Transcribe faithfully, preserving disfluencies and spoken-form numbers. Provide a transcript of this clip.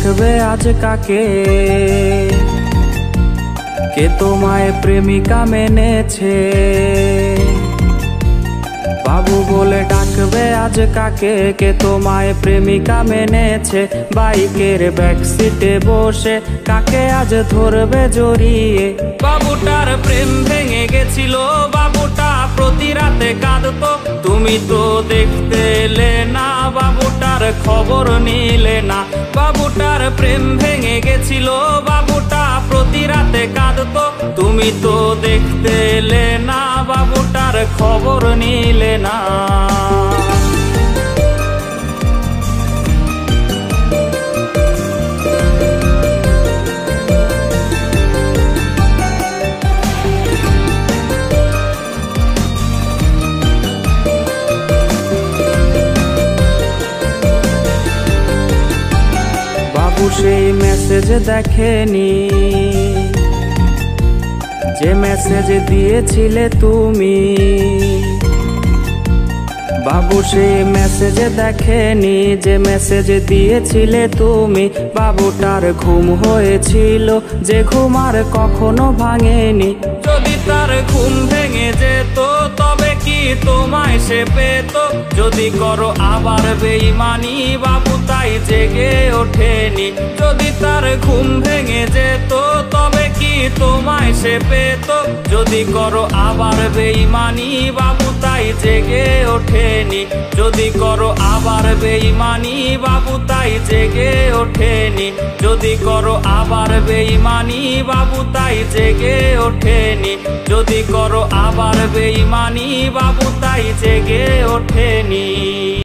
ডাকবে আজ কাকে, কে তোমায় প্রেমিকা মেনেছে। বাবু বলে ডাকবে আজ কাকে, কে তোমায় প্রেমিকা মেনেছে। বাইকের ব্যাক সিটে বসে কাকে আজ ধরবে জড়িয়ে। বাবুটার প্রেম ভেঙে গেছিল, বাবুটা প্রতি রাতে কাঁদতো। তুমি তো দেখতে এলে না, বাবুটার খবর নিলে না। বাবুটার প্রেম ভেঙে গেছিল, বাবুটা প্রতি রাতে কাঁদতো। তুমি তো দেখতে এলে না, বাবুটার খবর নিলে না। বাবু সেই মেসেজ দেখেনি, যে মেসেজ দিয়েছিলে তুমি। বাবু সেই মেসেজ দেখেনি, যে মেসেজ দিয়েছিলে তুমি। বাবুটার ঘুম হয়েছিল, যে ঘুম আর কখনো ভাঙেনি। যদি তার ঘুম ভেঙে যেত, তবে কি তোমায় সে পেত। যদি করো আবার বেঈমানি, বাবু তাই জেগে ওঠেনি। যদি তার ঘুম ভেঙে যেত, তবে কি তোমায় সে পেত। যদি করো আবার বেঈমানি, বাবু তাই জেগে ওঠেনি। যদি করো আবার বেঈমানি, বাবু তাই জেগে ওঠেনি। যদি করো আবার বেঈমানি, বাবু তাই জেগে ওঠেনি। যদি করো আবার বেঈমানি, বাবু তাই জেগে ওঠেনি।